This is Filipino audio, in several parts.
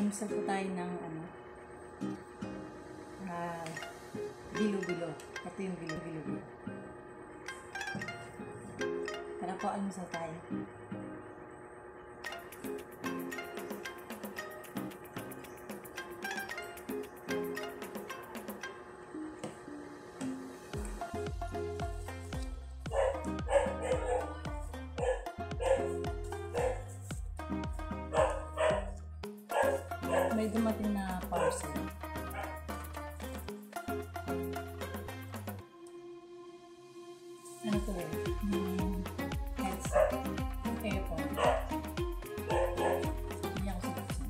Almusal po tayo ng Bilo Bilo. Ito yung Bilo Bilo. Tara po, almusal tayo. May dumating na parsel. Ano to eh? Headset. Earphone. Hindi ako sa buksan.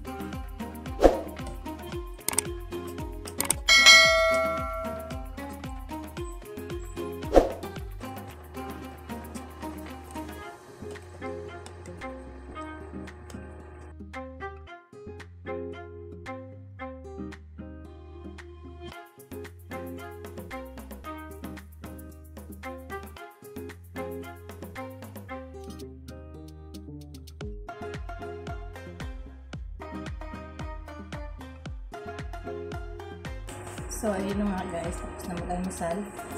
So, ayun na nga guys, tapos na mag-almusal.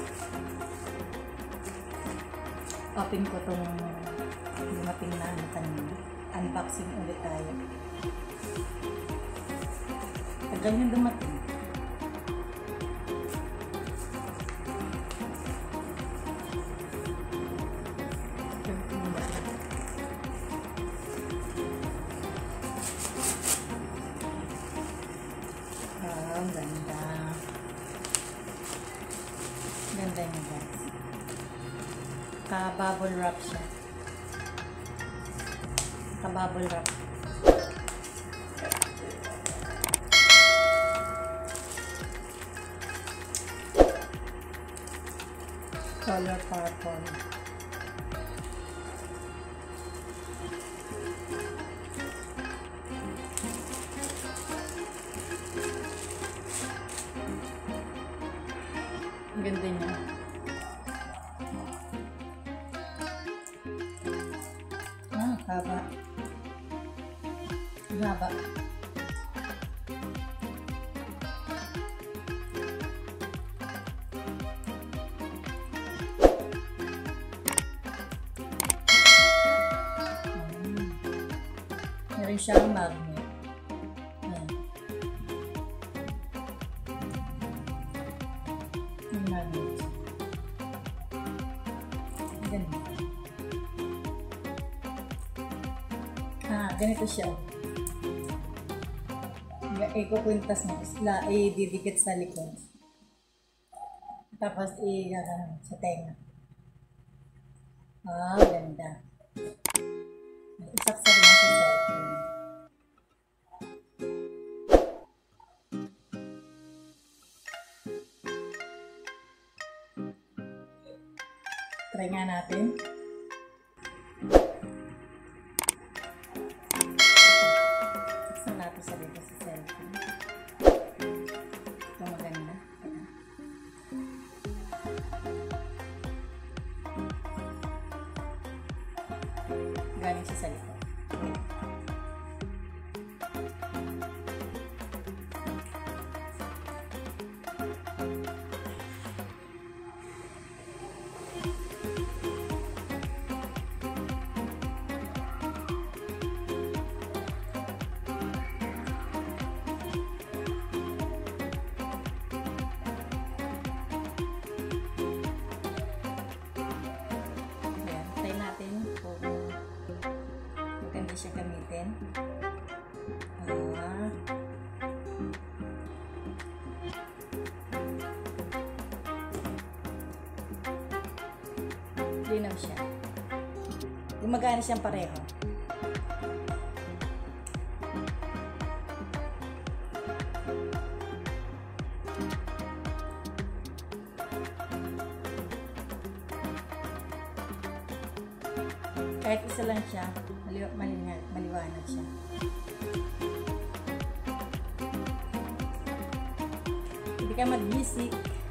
Open ko itong dumating na kanina. Unboxing ulit tayo. Tagal yung dumating. Ang ganda. Ganda niya guys. Ka-bubble wrap siya. Ka-bubble wrap. Color purple. Ang ganda niya. Haba. Haba. Meron siyang magnet. Ayan. Yung magnet. Ganun. Ganito siya. Ikukwintas mo. Didikit sa likod. Tapos gano'n sa tenga. Ganda. Isaksak na sa cellphone. Try nga natin. Sa dito sa cellphone. Ito maganda. Galing siya sa likod. Siya gamitin. Linaw siya. Gumagana siyang pareho. Kahit isa lang siya, maliwanag siya. Hindi ka mag-music.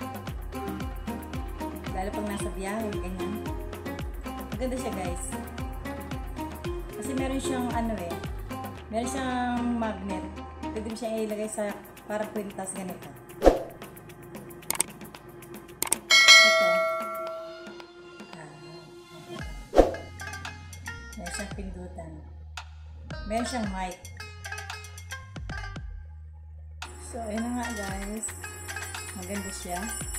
Lalo pag nasa biyahe, ganyan. Maganda siya guys. Kasi meron siyang meron siyang magnet. Pwede ilagay sa para kwintas ganito. Ito. Meron siyang pindutan. Meron siyang mic. So, ayun na nga guys. Maganda siya.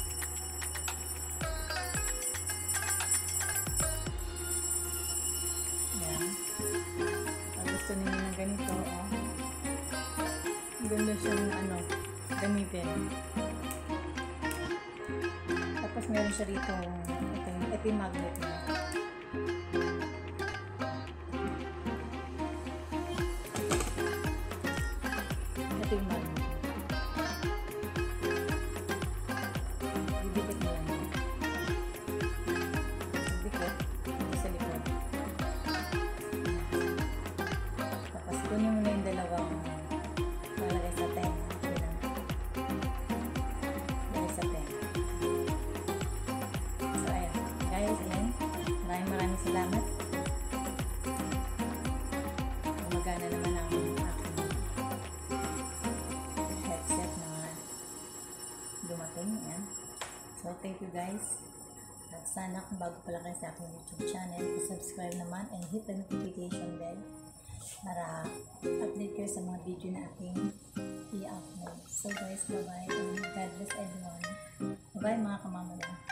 Ayan. Pag gusto niyo ng ganito, oh. Ganda siyang gamitin. Tapos meron siya rito, ito yung magnet niya. Ito yung magnet. Didikit mo lang. Didikit. Ito sa likod. Tapos kunin mo na yung dalawang palagay sa tent. Palagay sa tent. So ayan. Guys, ayan. Maraming salamat. Gumagana naman ang aking headset na dumating. Ayan. So thank you guys. At sana kung bago pala kayo sa aking YouTube channel, subscribe naman and hit the notification bell para update kayo sa mga video na aking i-upload. So guys, bye-bye and God bless everyone. Bye-bye mga kamamala.